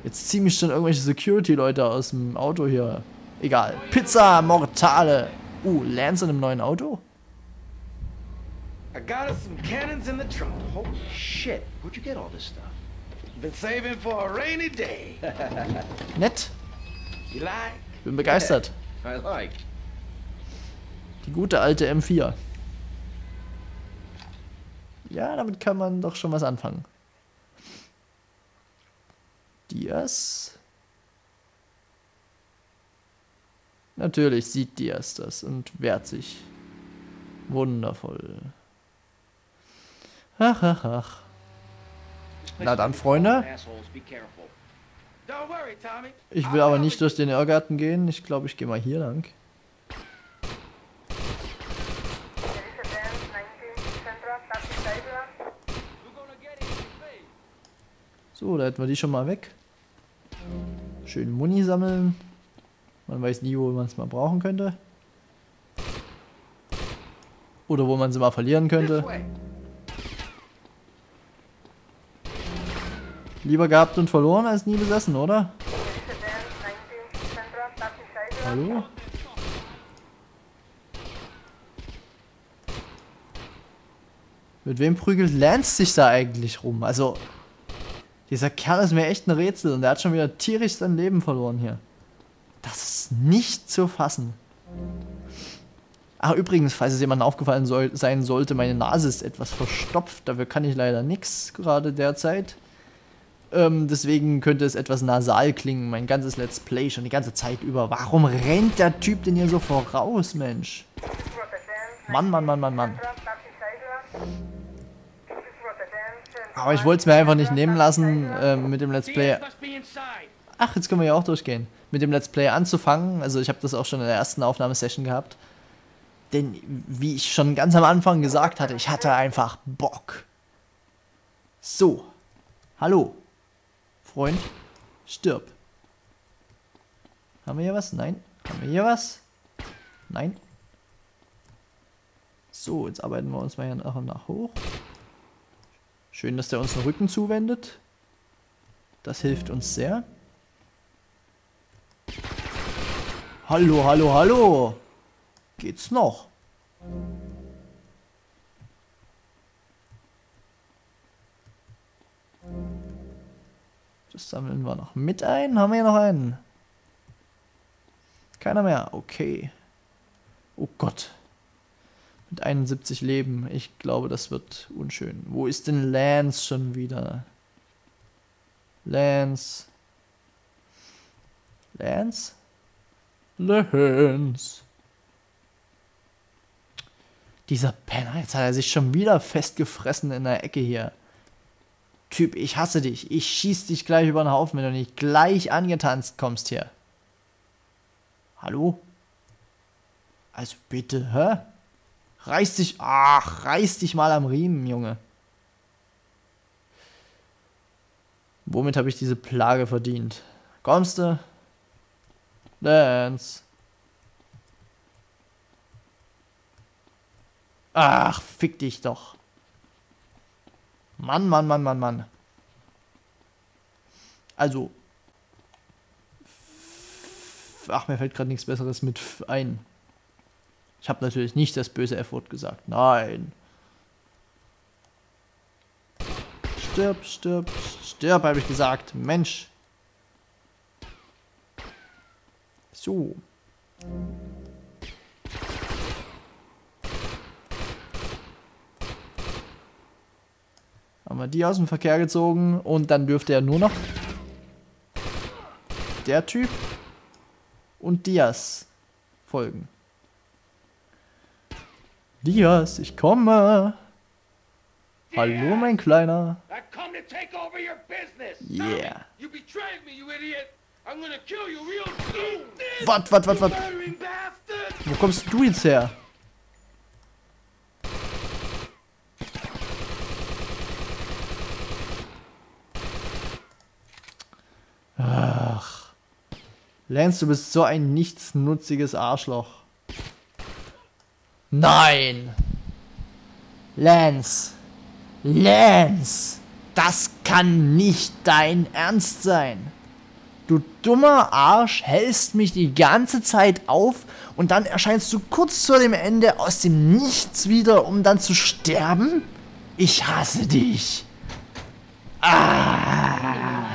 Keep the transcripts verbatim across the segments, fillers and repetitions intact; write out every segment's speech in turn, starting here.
Jetzt ziehen mich schon irgendwelche Security-Leute aus dem Auto hier. Egal. Pizza Mortale. Uh, Lance in einem neuen Auto? I got us some cannons in the trunk. Holy shit. Where'd you get all this stuff? Been saving for a rainy day. Nett. You like? Bin begeistert. I like. Die gute alte M vier. Ja, damit kann man doch schon was anfangen. Diaz. Natürlich sieht Diaz das und wehrt sich. Wundervoll. Ach, ach, ach. Na dann, Freunde. Ich will aber nicht durch den Irrgarten gehen. Ich glaube, ich gehe mal hier lang. So, da hätten wir die schon mal weg. Schön Muni sammeln. Man weiß nie, wo man es mal brauchen könnte. Oder wo man sie mal verlieren könnte. Lieber gehabt und verloren als nie besessen, oder? Hallo? Mit wem prügelt Lance sich da eigentlich rum? Also, dieser Kerl ist mir echt ein Rätsel und der hat schon wieder tierisch sein Leben verloren hier. Das ist nicht zu fassen. Ach, übrigens, falls es jemandem aufgefallen soll, sein sollte, meine Nase ist etwas verstopft. Dafür kann ich leider nichts gerade derzeit. Ähm, deswegen könnte es etwas nasal klingen, mein ganzes Let's Play schon die ganze Zeit über. Warum rennt der Typ denn hier so voraus, Mensch? Mann, Mann, Mann, Mann, Mann. Aber ich wollte es mir einfach nicht nehmen lassen, äh, mit dem Let's Play... Ach, jetzt können wir ja auch durchgehen. Mit dem Let's Play anzufangen. Also ich habe das auch schon in der ersten Aufnahmesession gehabt. Denn, wie ich schon ganz am Anfang gesagt hatte, ich hatte einfach Bock. So. Hallo. Freund. Stirb. Haben wir hier was? Nein. Haben wir hier was? Nein. So, jetzt arbeiten wir uns mal hier nach und nach hoch. Schön, dass der uns den Rücken zuwendet. Das hilft uns sehr. Hallo, hallo, hallo. Geht's noch? Das sammeln wir noch mit ein. Haben wir hier noch einen? Keiner mehr. Okay. Oh Gott. Mit einundsiebzig Leben. Ich glaube, das wird unschön. Wo ist denn Lance schon wieder? Lance. Lance? Lance. Dieser Penner, jetzt hat er sich schon wieder festgefressen in der Ecke hier. Typ, ich hasse dich. Ich schieß dich gleich über den Haufen, wenn du nicht gleich angetanzt kommst hier. Hallo? Also bitte, hä? Reiß dich, ach, reiß dich mal am Riemen, Junge. Womit habe ich diese Plage verdient? Kommst du? Lance. Ach, fick dich doch. Mann, Mann, Mann, Mann, Mann. Also. Ach, mir fällt gerade nichts Besseres mit ein. Ich habe natürlich nicht das böse F-Wort gesagt. Nein. Stirb, stirb, stirb, habe ich gesagt. Mensch. So. Haben wir die aus dem Verkehr gezogen und dann dürfte er nur noch der Typ und Diaz folgen. Diaz, ich komme. Hallo, mein Kleiner. Yeah. Was, was, was, was? Wo kommst du jetzt her? Ach. Lance, du bist so ein nichtsnutziges Arschloch. Nein! Lance! Lance! Das kann nicht dein Ernst sein! Du dummer Arsch, hältst mich die ganze Zeit auf und dann erscheinst du kurz vor dem Ende aus dem Nichts wieder, um dann zu sterben? Ich hasse dich. Ah.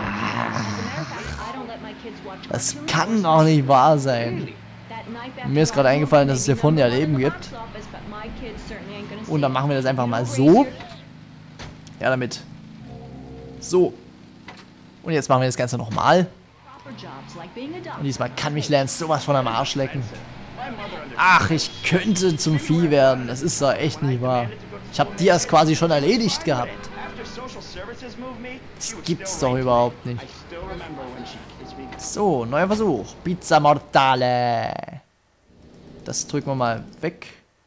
Das kann doch nicht wahr sein. Mir ist gerade eingefallen, dass es hier vorne ja Leben gibt. Und dann machen wir das einfach mal so. Ja, damit. So. Und jetzt machen wir das Ganze nochmal. Und diesmal kann mich Lance sowas von am Arsch lecken. Ach, ich könnte zum Vieh werden. Das ist doch echt nicht wahr. Ich habe Diaz quasi schon erledigt gehabt. Das gibt's doch überhaupt nicht. So, neuer Versuch. Pizza Mortale. Das drücken wir mal weg.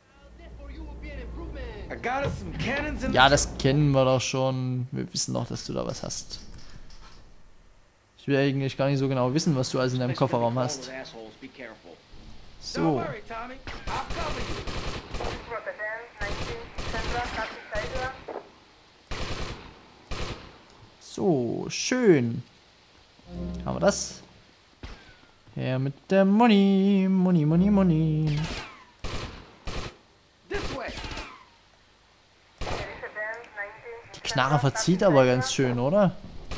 Ja, das kennen wir doch schon. Wir wissen doch, dass du da was hast. Ich will eigentlich gar nicht so genau wissen, was du alles in deinem Kofferraum hast. So. So, schön. Haben wir das? Her mit der Money. Money, Money, Money. Die Knarre verzieht aber ganz schön, oder?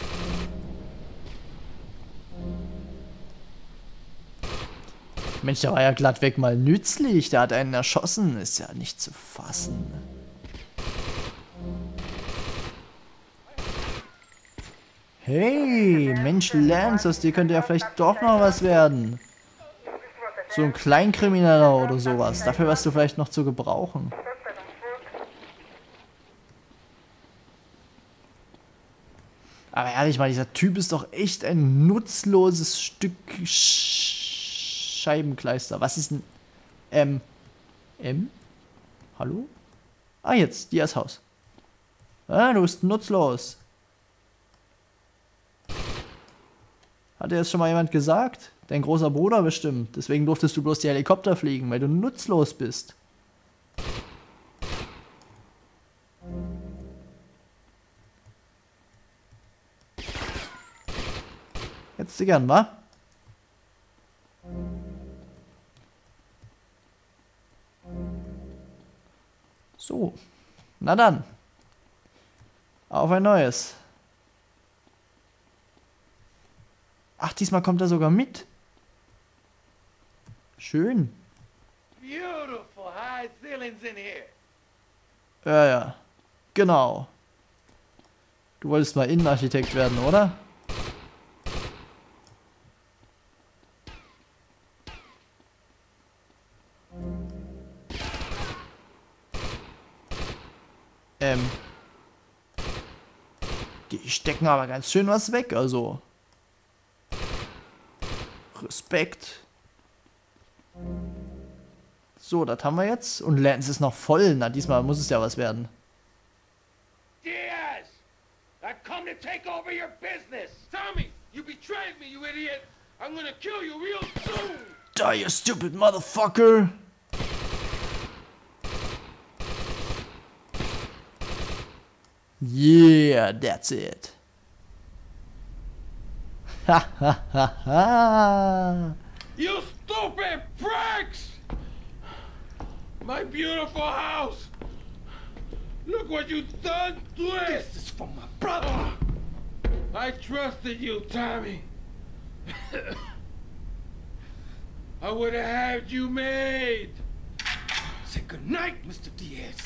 Mensch, der war ja glattweg mal nützlich. Der hat einen erschossen. Ist ja nicht zu fassen. Hey, Mensch, Lance, aus dir könnte ja vielleicht doch noch was werden. So ein Kleinkrimineller oder sowas. Dafür wärst du vielleicht noch zu gebrauchen. Aber ehrlich mal, dieser Typ ist doch echt ein nutzloses Stück Scheibenkleister. Was ist denn... M? M? Hallo? Ah, jetzt, Diaz Haus. Ah, du bist nutzlos. Hat dir das schon mal jemand gesagt? Dein großer Bruder bestimmt. Deswegen durftest du bloß die Helikopter fliegen, weil du nutzlos bist. Hättest du gern, wa? So. Na dann. Auf ein neues. Ach, diesmal kommt er sogar mit. Schön. Ja, ja. Genau. Du wolltest mal Innenarchitekt werden, oder? Ähm. Die stecken aber ganz schön was weg, also. Respekt. So, das haben wir jetzt. Und Lance ist noch voll. Na, diesmal muss es ja was werden. Diaz! I come to take over your business! Tommy, you betrayed me, you idiot! I'm gonna kill you real soon! Die, you stupid motherfucker! Yeah, that's it. Ha ha ha ha! You stupid pricks! My beautiful house! Look what you've done to it! This is for my brother! I trusted you, Tommy. I would have had you made. Say goodnight, Mister Diaz.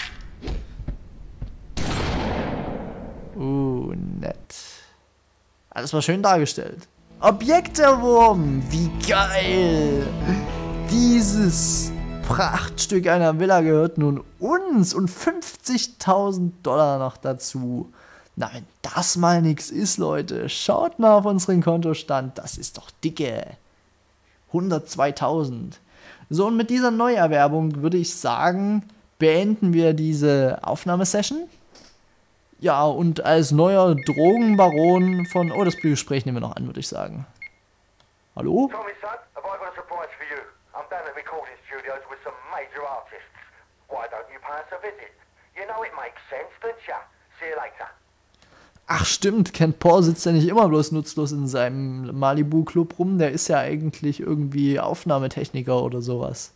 Uh, nett. Alles mal schön dargestellt. Objekt erworben! Wie geil! Dieses Prachtstück einer Villa gehört nun uns und fünfzigtausend Dollar noch dazu. Na, wenn das mal nix ist, Leute, schaut mal auf unseren Kontostand. Das ist doch dicke. hundertzweitausend. So, und mit dieser Neuerwerbung würde ich sagen, beenden wir diese Aufnahmesession. Ja, und als neuer Drogenbaron von... Oh, das Gespräch nehmen wir noch an, würde ich sagen. Hallo? Tommy, son, have I got a surprise for you? I'm down at recording studios with some major artists. Why don't you pay us a visit? You know it makes sense, don't ya? See you later. Ach stimmt, Kent Paul sitzt ja nicht immer bloß nutzlos in seinem Malibu-Club rum. Der ist ja eigentlich irgendwie Aufnahmetechniker oder sowas.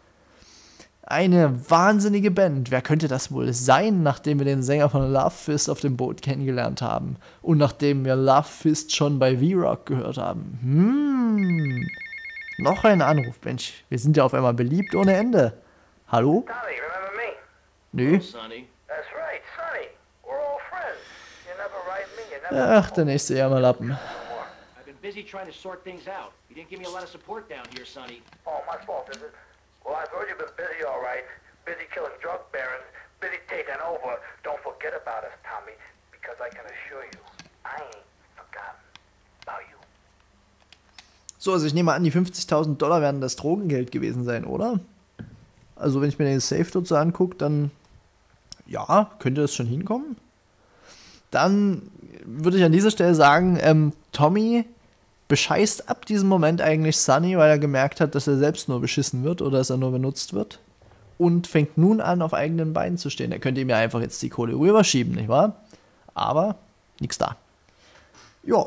Eine wahnsinnige Band. Wer könnte das wohl sein, nachdem wir den Sänger von Love Fist auf dem Boot kennengelernt haben? Und nachdem wir Love Fist schon bei V-Rock gehört haben? Hm. Noch ein Anruf, Mensch. Wir sind ja auf einmal beliebt ohne Ende. Hallo? Tommy, remember me? Nö. Sonny. That's right, Sonny. We're all friends. You never write me, you never... Ach, der nächste Jammerlappen. I've been busy trying to sort things out. You didn't give me a lot of support down here, Sonny. Oh, my fault, is it? Well, I've heard you've been busy, all right. Busy killing drug barons, busy taking over. Don't forget about us, Tommy, because I can assure you, I ain't forgotten about you. So, also ich nehme an, die fünfzigtausend Dollar werden das Drogengeld gewesen sein, oder? Also wenn ich mir den Safe dort so angucke, dann ja, könnte das schon hinkommen. Dann würde ich an dieser Stelle sagen, ähm, Tommy bescheißt ab diesem Moment eigentlich Sonny, weil er gemerkt hat, dass er selbst nur beschissen wird oder dass er nur benutzt wird. Und fängt nun an, auf eigenen Beinen zu stehen. Er könnte ihm ja einfach jetzt die Kohle rüberschieben, nicht wahr? Aber nichts da. Ja.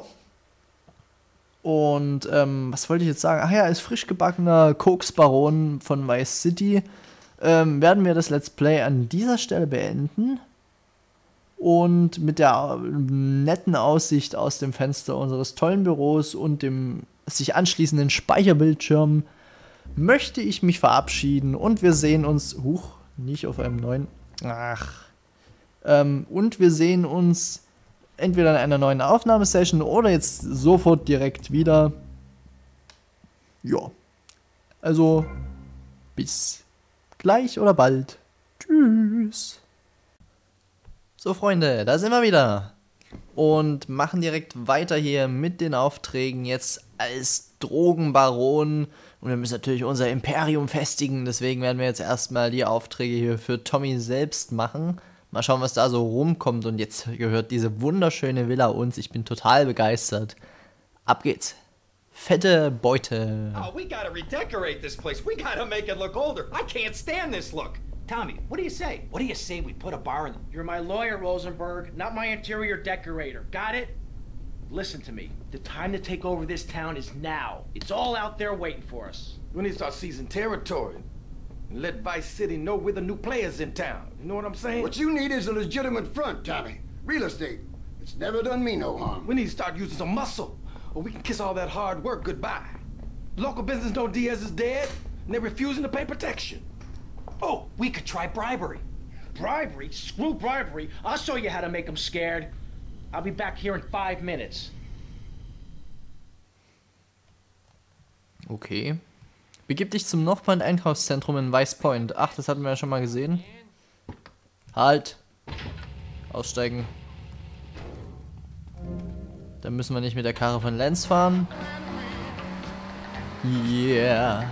Und ähm, was wollte ich jetzt sagen? Ach ja, als frisch gebackener Koks-Baron von Vice City ähm, werden wir das Let's Play an dieser Stelle beenden. Und mit der netten Aussicht aus dem Fenster unseres tollen Büros und dem sich anschließenden Speicherbildschirm möchte ich mich verabschieden. Und wir sehen uns... Huch, nicht auf einem neuen... Ach. Ähm, und wir sehen uns... entweder in einer neuen Aufnahmesession oder jetzt sofort direkt wieder. Ja. Also, bis gleich oder bald. Tschüss. So, Freunde, da sind wir wieder. Und machen direkt weiter hier mit den Aufträgen jetzt als Drogenbaron. Und wir müssen natürlich unser Imperium festigen. Deswegen werden wir jetzt erstmal die Aufträge hier für Tommy selbst machen. Mal schauen, was da so rumkommt. Und jetzt gehört diese wunderschöne Villa uns. Ich bin total begeistert. Ab geht's. Fette Beute. Oh, we gotta redecorate this place. We gotta make it look older. I can't stand this look. Tommy, what do you say? What do you say we put a bar in? You're my lawyer, Rosenberg, not my interior decorator. Got it? Listen to me. The time to take over this town is now. It's all out there waiting for us. We need to start seizing territory and let Vice City know we're the new players in town. You know what I'm saying? What you need is a legitimate front, Tommy. Real estate. It's never done me no harm. We need to start using some muscle, or we can kiss all that hard work goodbye. Local business know Diaz is dead, and they're refusing to pay protection. Oh, we could try bribery. Bribery? Screw bribery. I'll show you how to make them scared. I'll be back here in five minutes. Okay. Begib dich zum Northpoint Einkaufszentrum in Vice Point. Ach, das hatten wir ja schon mal gesehen. Halt. Aussteigen. Dann müssen wir nicht mit der Karre von Lance fahren. Yeah.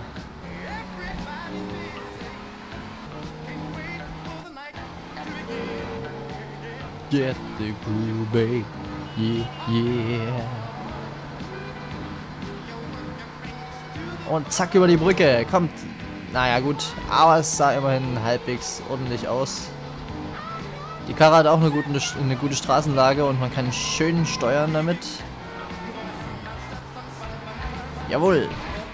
Get the groove, babe. Yeah, yeah. Und zack über die Brücke. Kommt. Naja, gut. Aber es sah immerhin halbwegs ordentlich aus. Die Karre hat auch eine gute, eine gute Straßenlage und man kann schön steuern damit. Jawohl.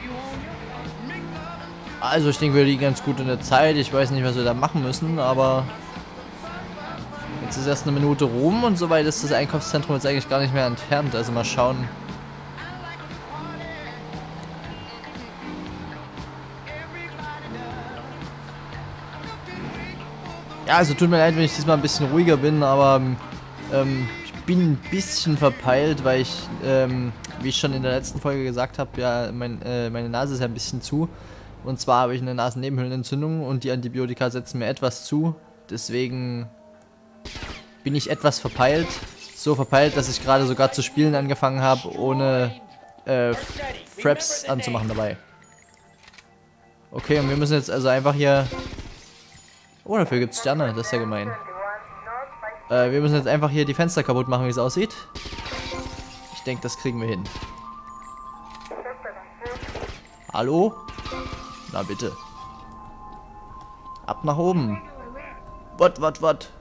Also ich denke, wir liegen ganz gut in der Zeit. Ich weiß nicht, was wir da machen müssen, aber... Jetzt ist erst eine Minute rum und soweit ist das Einkaufszentrum jetzt eigentlich gar nicht mehr entfernt. Also mal schauen. Ja, also tut mir leid, wenn ich diesmal ein bisschen ruhiger bin, aber ähm, ich bin ein bisschen verpeilt, weil ich, ähm, wie ich schon in der letzten Folge gesagt habe, ja, mein, äh, meine Nase ist ja ein bisschen zu. Und zwar habe ich eine Nasennebenhöhlenentzündung und die Antibiotika setzen mir etwas zu. Deswegen bin ich etwas verpeilt. So verpeilt, dass ich gerade sogar zu spielen angefangen habe, ohne äh, Fraps anzumachen dabei. Okay, und wir müssen jetzt also einfach hier... Oh, dafür gibt's Sterne, das ist ja gemein. Äh, wir müssen jetzt einfach hier die Fenster kaputt machen, wie es aussieht. Ich denke, das kriegen wir hin. Hallo? Na bitte. Ab nach oben. Wat, wat, wat?